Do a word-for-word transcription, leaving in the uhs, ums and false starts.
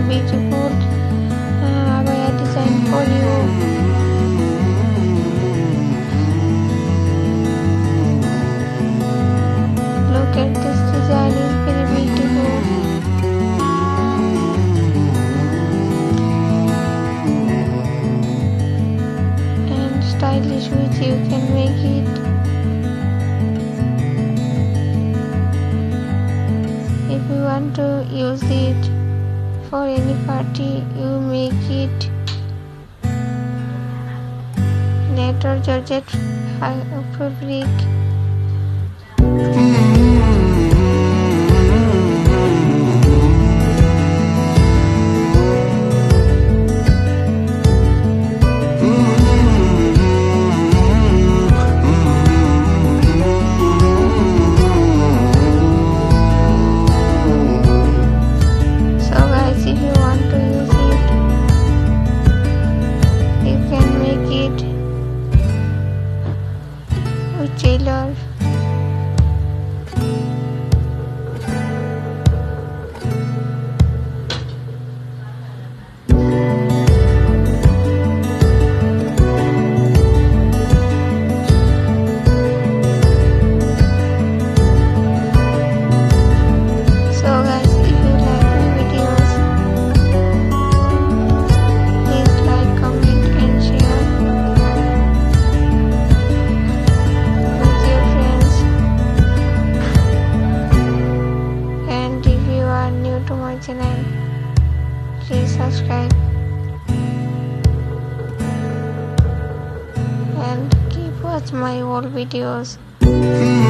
beautiful uh, abaya design for you. Look at this design, is very beautiful. And stylish with you can make it. If you want to use it for any party, you make it net or georgette fabric. Tailor. So guys, if you like my videos, please like, comment and share. To my channel, please subscribe and keep watch my old videos.